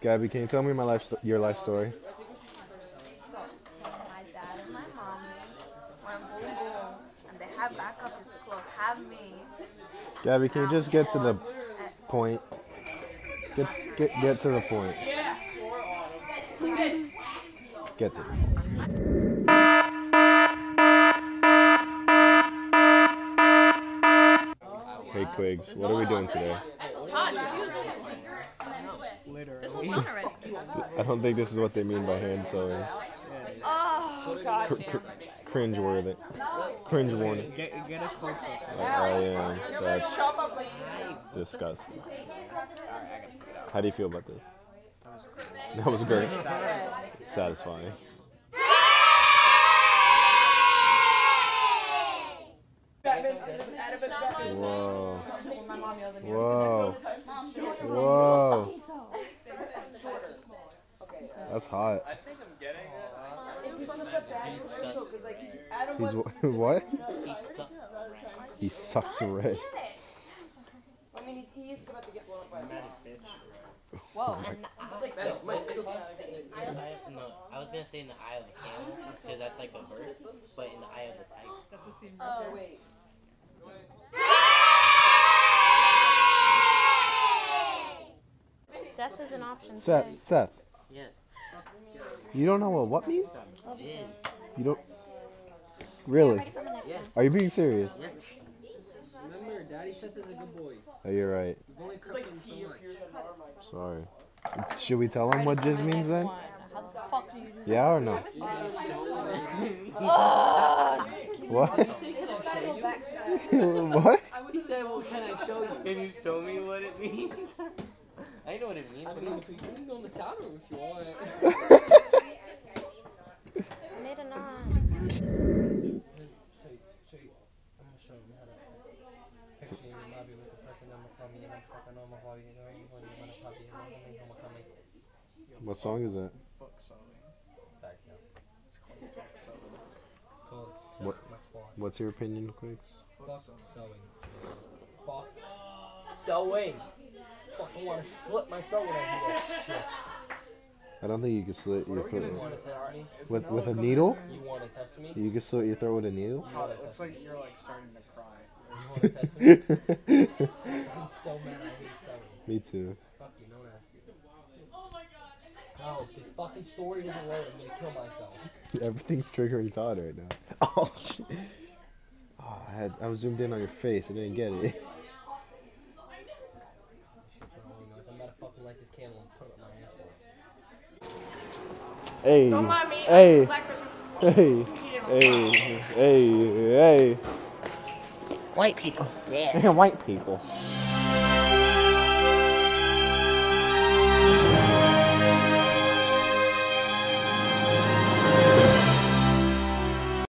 Gabby, can you tell me your life story? So, my dad and my mom went boom boom, and they have backup is close, have me. Gabby, can you just get to the point? Get to the point. Get to it. Hey Quigs, what are we doing today? Todd, just use this speaker and then twist. This one's done already. I don't think this is what they mean by hand sewing. Oh, god damn. Cringe worthy. Cringe warning. Get a close up. I am. That's disgusting. How do you feel about this? That was great. Satisfying. Whoa. Whoa. Whoa. That's hot. I think I'm getting it. He's what? He sucked. He sucked Ray. I mean, he's about to get blown up by a bitch. Whoa. No, I was gonna say in the eye of the camel because that's like the verse, but in the eye of the tiger. That's a scene. Oh, wait. Death is an option. Seth, Yes. you don't know what means? Jizz. You don't? Really? Yes. Are you being serious? Yes. Remember, Daddy Seth is a good boy. Oh, you're right. You've only cooked him so much. Sorry. Should we tell him what jizz means then? How the fuck do you do Yeah or no? What? What? He said, well, can I show you? Can you show me what it means? I know what it means. I mean, you can go in the sound room if you want. made a knot? I'm gonna show you how to picture your lobby with the person I'm from you and fucking on my hobby. What song is that? Fuck sewing. It's called fuck sewing. It's called What? Suck My Twat. What's your opinion, Quigs? Fuck sewing. Fuck sewing. Fucking want to slit my throat when I do that shit. I don't think you can slit your You throat want to test me? with a needle. You want to test me? You can slit your throat with a needle. Todd, it Looks like you're like starting to cry. You want to test me? I'm so mad I hate sewing. Me too. Fuck you, no nasty. No, this fucking story doesn't load. I'm gonna kill myself. Everything's triggering Todd right now. Oh shit. Oh, I was zoomed in on your face. I didn't get it. I'm about to fucking light this candle and put it in my asshole. Hey. Don't mind me. Hey. I'm a black person. Hey. Hey. Hey. White people. Yeah. Hey. White people.